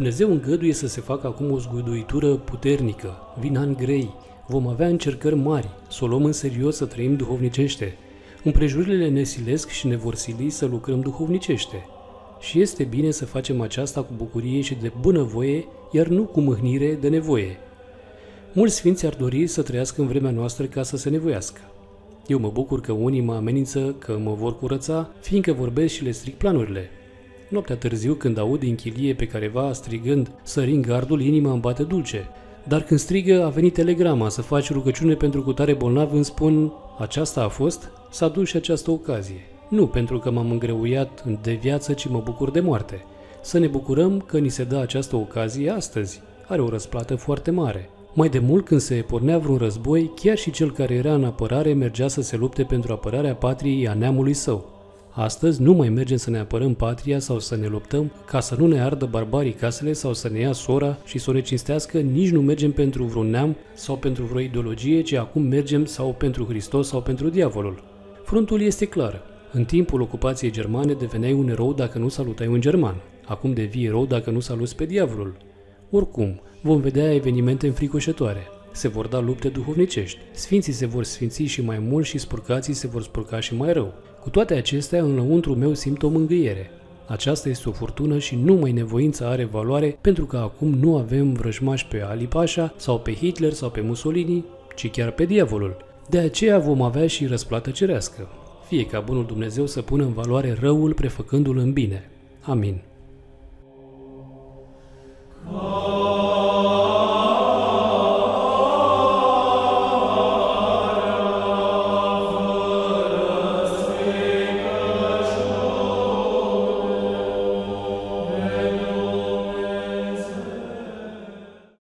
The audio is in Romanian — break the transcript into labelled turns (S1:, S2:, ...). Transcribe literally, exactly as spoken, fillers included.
S1: Dumnezeu îngăduie să se facă acum o zguduitură puternică, vin ani grei, vom avea încercări mari, să o luăm în serios, să trăim duhovnicește. Împrejurile ne silesc și ne vor sili să lucrăm duhovnicește. Și este bine să facem aceasta cu bucurie și de bunăvoie, iar nu cu mâhnire de nevoie. Mulți sfinți ar dori să trăiască în vremea noastră ca să se nevoiască. Eu mă bucur că unii mă amenință că mă vor curăța, fiindcă vorbesc și le stric planurile. Noaptea târziu, când aud din chilie pe careva strigând "Sărin gardul", inima îmi bate dulce. Dar când strigă "A venit telegrama să faci rugăciune pentru cutare bolnav", îmi spun "Aceasta a fost, s-a dus și această ocazie". Nu pentru că m-am îngreuiat de viață, ci mă bucur de moarte. Să ne bucurăm că ni se dă această ocazie astăzi. Are o răsplată foarte mare. Mai de mult, când se pornea vreun război, chiar și cel care era în apărare mergea să se lupte pentru apărarea patriei, a neamului său. Astăzi nu mai mergem să ne apărăm patria sau să ne luptăm ca să nu ne ardă barbarii casele sau să ne ia sora și să o necinstească, nici nu mergem pentru vreun neam sau pentru vreo ideologie, ci acum mergem sau pentru Hristos sau pentru diavolul. Frontul este clar. În timpul ocupației germane deveneai un erou dacă nu salutai un german. Acum devii erou dacă nu saluți pe diavolul. Oricum, vom vedea evenimente înfricoșătoare. Se vor da lupte duhovnicești. Sfinții se vor sfinți și mai mult și spurcații se vor spurca și mai rău. Cu toate acestea, în lăuntru meu simt o mângâiere. Aceasta este o furtună și numai nevoința are valoare, pentru că acum nu avem vrăjmași pe Ali Pasha sau pe Hitler sau pe Mussolini, ci chiar pe diavolul. De aceea vom avea și răsplată cerească. Fie ca bunul Dumnezeu să pună în valoare răul prefăcându-l în bine. Amin.